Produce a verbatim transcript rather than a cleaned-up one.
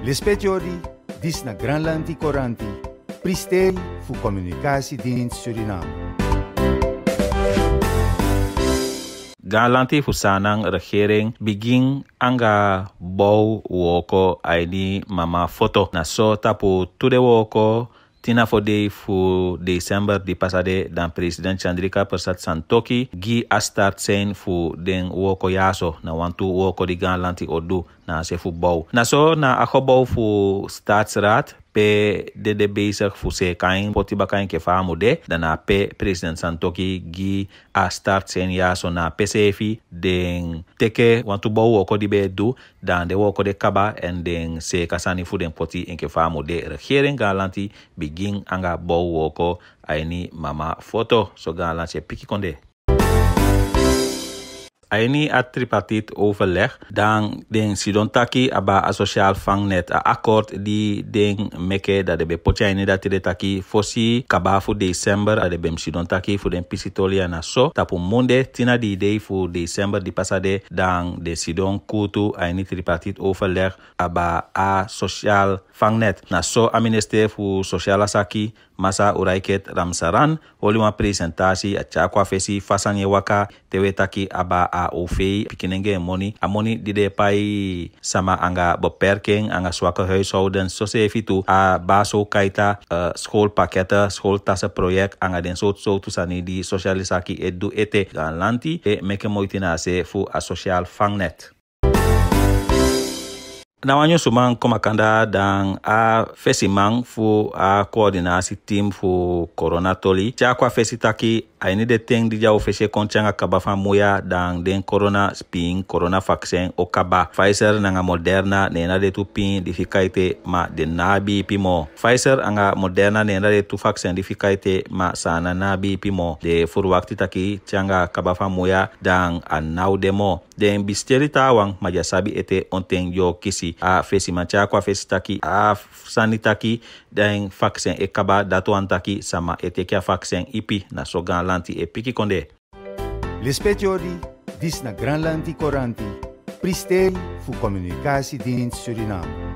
Lispetiori, dis na Granlandi Coranti, pristeri fu Communicatiedienst Suriname. Granlandi fu sanang regering begin anga bou woko aini mama foto na so tapu tude woko tina fode fu December di pasade dan president Chandrika Persat Santokhi gi a start sein fu den woko yaso na wantu woko di Granlandi odu na se fu bou. Na so na ako bou fu staatsraad pe de de bezig fu se kain poti bakain ke famu de dana pe president Santokhi gi a start sein yaso na P C F den teke wantu bou woko di be du dan de woko de kaba en den se kasani fu den poti en ke famu de regering Granlandi begin anga bou woko aini mama foto so Granlandi piki konde. Aini a tripartite overleg dan den sidontaki aba a sociaal vangnet a akkoord die den meke dat de be potjaini dat de taki fosi kaba fu December a de bem sidontaki fu den pisitolia na so tapu monde tina di day fu December di pasade dan de sidon kutu aini tripartite overleg aba a sociaal vangnet na so a minister fu sociala saki Masa Uraiket Ramsaran olima presentatie a chakwa fesi fasanye waka tewe taki aba a ofei pikinenge moni amoni dide pai sama anga beperking anga zwakke huishoudens so se fitu a baso kaita uh, schoolpakketten schooltassen project anga den so so tusani di socialisaki edu ete Granlandi e meke moitina se fu a social vangnet. Na wanyo sumang komakanda dan a fesimang fu a koordinasi team fu corona toli. Tia kwa fesitaki aini de teng di jau fese konchanga kaba famuya dan den corona sping corona vaccin o kaba. Pfizer nanga Moderna nena de tu pin di fikaite ma de nabi pimo. Pfizer anga Moderna nena de tu vaccin di fikaite ma sana nabi pimo. De furwakti taki changa kaba famuya dan anau demo. Den bisteri tawang majasabi ete onteng yo kisi a fesi mancha kwa fesi taki a sanitaki den vaccin e kaba datu antaki sama etekia vaccin ipi na so Granlandi e piki konde. Lispetiori, dis na Granlandi Coranti, pristeri fu Communicatiedienst Suriname.